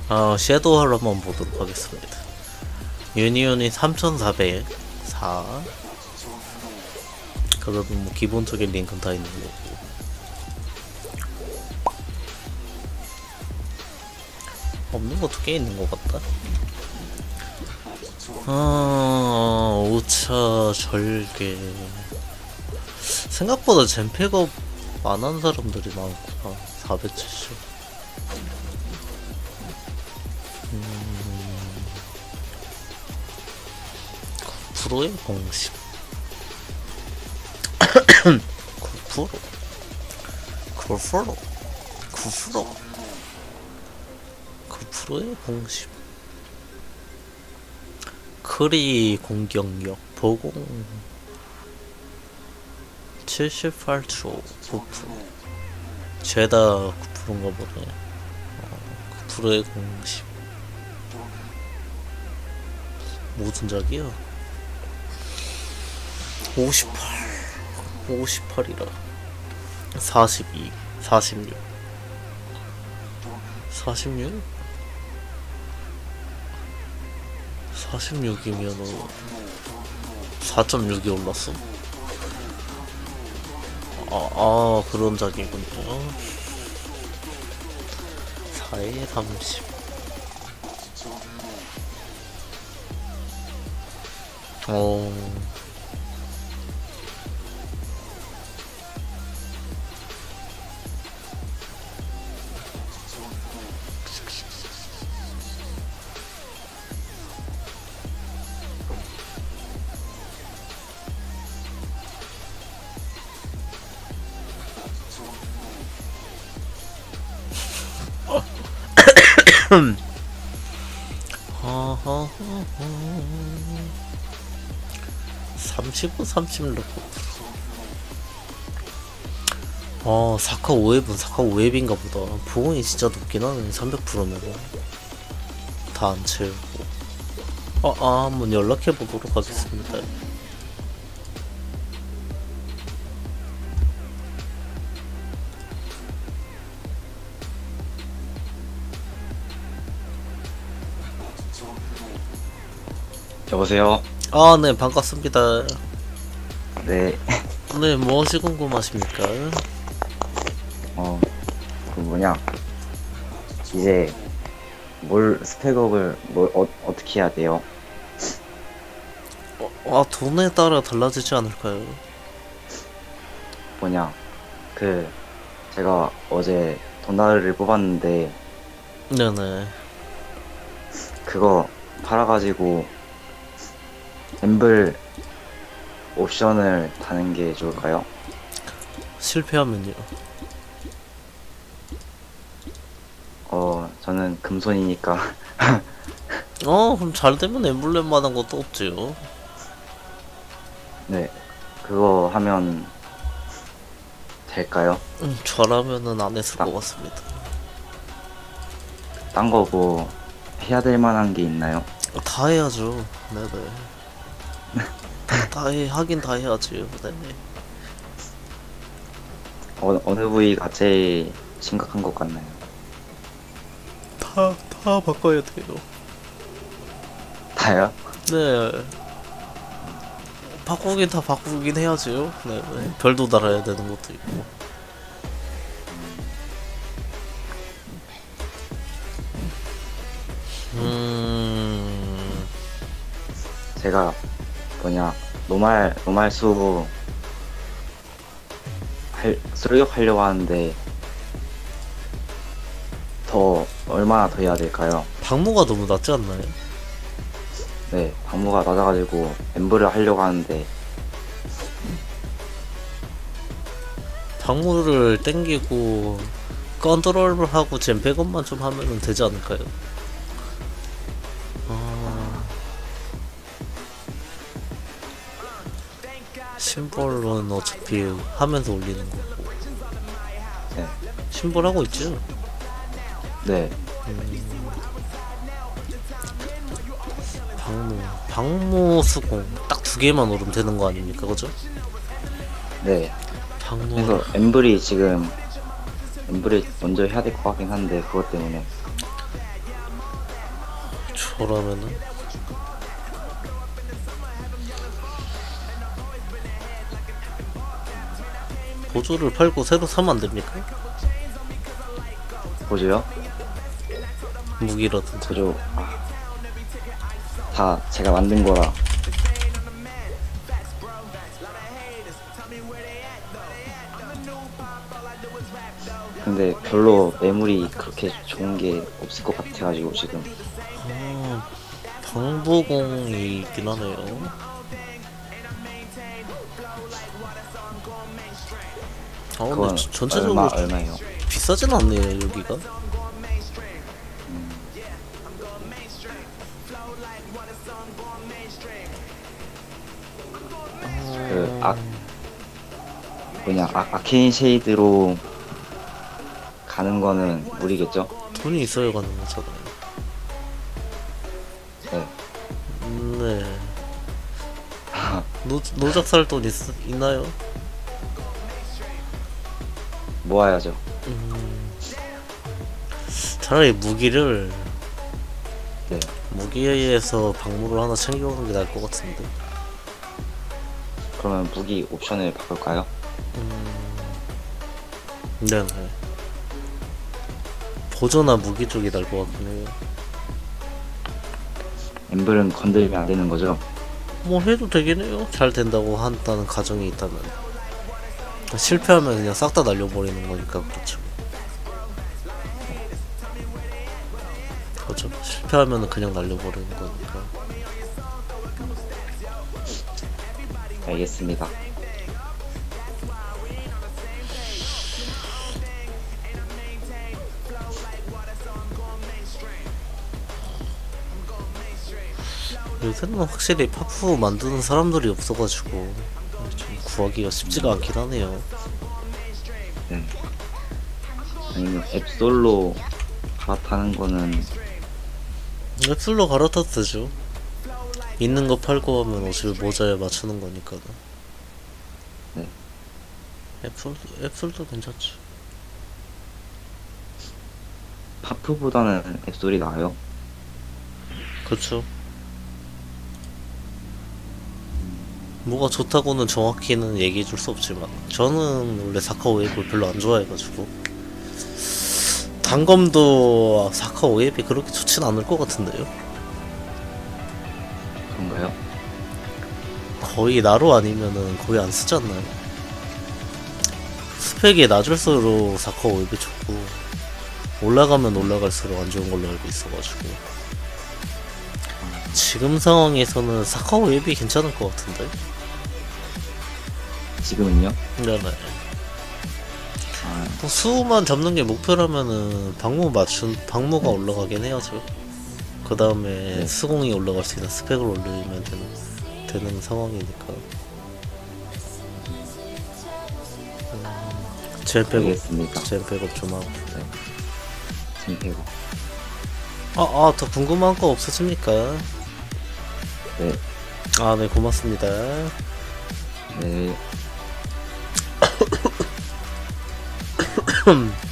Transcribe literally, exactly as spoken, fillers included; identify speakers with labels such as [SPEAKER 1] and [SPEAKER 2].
[SPEAKER 1] 어, 섀도우를 한번 보도록 하겠습니다. 유니온이 삼천사백사. 그러면 뭐 기본적인 링크는 다 있는 거고. 없는 것도 꽤 있는 것 같다. 아, 오차 절개. 생각보다 젠팩업 안 한 사람들이 많구나. 사백칠십. 음, 구 퍼센트의 공식. 구 퍼센트? 구 퍼센트? 구 퍼센트? 구 퍼센트의 공식. 크리 공격력 보공 칠십팔 초 구 퍼센트. 죄다 구 퍼센트인가 보네. 어, 구 퍼센트의 공식. 무슨 작이야? 오십팔. 오십팔이라. 사십이. 사십육. 사십육? 사십육이면은 사 점 육이 올랐어? 아, 아 그런 작이군요. 사에 삼십. 어... 삼십오, 삼십육. 아, 사카 오웹은 사카 오웹인가 보다. 보온이 진짜 높긴 하네. 삼백 퍼센트면은 다 안 채우고. 아, 아, 한번 연락해 보도록 하겠습니다.
[SPEAKER 2] 여보세요?
[SPEAKER 1] 아, 네, 반갑습니다.
[SPEAKER 2] 네.
[SPEAKER 1] 네, 무엇이 궁금하십니까?
[SPEAKER 2] 어, 그 뭐냐. 이제, 뭘, 스펙업을, 뭘, 어, 어떻게 해야 돼요?
[SPEAKER 1] 어, 아, 돈에 따라 달라지지 않을까요?
[SPEAKER 2] 뭐냐. 그, 제가 어제 돈나르를 뽑았는데,
[SPEAKER 1] 네네.
[SPEAKER 2] 그거 팔아가지고, 엠블 옵션을 다는 게 좋을까요?
[SPEAKER 1] 실패하면요.
[SPEAKER 2] 어, 저는 금손이니까.
[SPEAKER 1] 어, 그럼 잘 되면 엠블렘만한 것도 없지요.
[SPEAKER 2] 네. 그거 하면, 될까요?
[SPEAKER 1] 음, 저라면은 안 했을
[SPEAKER 2] 아.
[SPEAKER 1] 것 같습니다.
[SPEAKER 2] 딴 거 뭐, 해야 될 만한 게 있나요?
[SPEAKER 1] 다 해야죠. 네네. 다 해, 하긴 다 해야지요. 네네.
[SPEAKER 2] 어, 어느 부위가 제일 심각한 것 같나요?
[SPEAKER 1] 다, 다 바꿔야 돼요.
[SPEAKER 2] 다요?
[SPEAKER 1] 네. 바꾸긴 다 바꾸긴 해야지요. 네네. 별도 달아야 되는 것도 있고. 음.
[SPEAKER 2] 제가 뭐냐 노말 노말 수 할, 수력하려고 하는데 더 얼마나 더 해야 될까요?
[SPEAKER 1] 방모가 너무 낮지 않나요?
[SPEAKER 2] 네, 방무가 낮아가지고 엠브를 하려고 하는데
[SPEAKER 1] 방모를 땡기고 컨트롤을 하고 젠백업만 좀 하면 되지 않을까요? 아... 심볼은 어차피 하면서 올리는 거고.
[SPEAKER 2] 네,
[SPEAKER 1] 심볼 하고 있죠?
[SPEAKER 2] 네,
[SPEAKER 1] 음... 방모, 방모 수공 딱 두 개만 오르면 되는 거 아닙니까, 그죠?
[SPEAKER 2] 네.
[SPEAKER 1] 방모.
[SPEAKER 2] 그래서 엠블이 지금 엠블이 먼저 해야 될 것 같긴 한데 그것 때문에
[SPEAKER 1] 저라면은 보조를 팔고 새로 사면 안 됩니까?
[SPEAKER 2] 보조요?
[SPEAKER 1] 무기라든지.
[SPEAKER 2] 보조 아, 다 제가 만든 거라. 근데 별로 매물이 그렇게 좋은 게 없을 것 같아가지고 지금.
[SPEAKER 1] 아, 방부공이 있긴 하네요. 아 근데
[SPEAKER 2] 그건
[SPEAKER 1] 저- 전체적으로
[SPEAKER 2] 얼마 얼마예요?
[SPEAKER 1] 비싸진 않네요 여기가.
[SPEAKER 2] 그 아, 뭐냐 아, 아케인 쉐이드로 가는 거는 무리겠죠?
[SPEAKER 1] 돈이 있어야 가는 거잖아요.
[SPEAKER 2] 네.
[SPEAKER 1] 음, 네. 노, 노작 살 돈 있, 있나요?
[SPEAKER 2] 모아야죠.
[SPEAKER 1] 음, 차라리 무기를
[SPEAKER 2] 네.
[SPEAKER 1] 무기에서 박물을 하나 챙겨오는 게 나을 것 같은데.
[SPEAKER 2] 그러면 무기 옵션을 바꿀까요?
[SPEAKER 1] 음, 네네. 보조나 무기 쪽이 나을 것 같긴 해요.
[SPEAKER 2] 엠블은 건드리면 안 되는 거죠?
[SPEAKER 1] 뭐 해도 되긴 해요. 잘 된다고 한다는 가정이 있다면. 실패하면 그냥 싹 다 날려버리는 거니까 그렇죠. 그렇죠. 실패하면 그냥 날려버리는 거니까.
[SPEAKER 2] 알겠습니다.
[SPEAKER 1] 요새는 확실히 파프 만드는 사람들이 없어가지고 좀 구하기가 쉽지가 않긴 하네요.
[SPEAKER 2] 네. 아니면 앱솔로 갈아타는 거는
[SPEAKER 1] 앱술로 갈아타도 되죠. 있는 거 팔고 하면 어차피 모자에 맞추는 거니까.
[SPEAKER 2] 네.
[SPEAKER 1] 앱술, 앱술도 괜찮죠.
[SPEAKER 2] 파프보다는 앱솔이 나아요.
[SPEAKER 1] 그쵸. 뭐가 좋다고는 정확히는 얘기해 줄 수 없지만 저는 원래 사카오 웹을 별로 안 좋아해가지고 단검도 사카오 웹이 그렇게 좋진 않을 것 같은데요.
[SPEAKER 2] 그런가요?
[SPEAKER 1] 거의 나로 아니면은 거의 안 쓰지 않나요? 스펙이 낮을수록 사카오 웹이 좋고 올라가면 올라갈수록 안 좋은 걸로 알고 있어가지고 지금 상황에서는 사카오 웹이 괜찮을 것 같은데.
[SPEAKER 2] 지금은요?
[SPEAKER 1] 네네.
[SPEAKER 2] 아,
[SPEAKER 1] 뭐 수만 잡는 게 목표라면은 방무 맞춘 방무가 올라가긴 해야죠. 그 다음에
[SPEAKER 2] 네.
[SPEAKER 1] 수공이 올라갈 수 있는 스펙을 올리면 되는 되는 상황이니까. 음, 젠 백업,
[SPEAKER 2] 알겠습니다.
[SPEAKER 1] 젠 백업 좀 하고.
[SPEAKER 2] 지금 배고.
[SPEAKER 1] 아, 아, 더 궁금한 거 없으십니까?
[SPEAKER 2] 네.
[SPEAKER 1] 아, 네, 고맙습니다.
[SPEAKER 2] 네.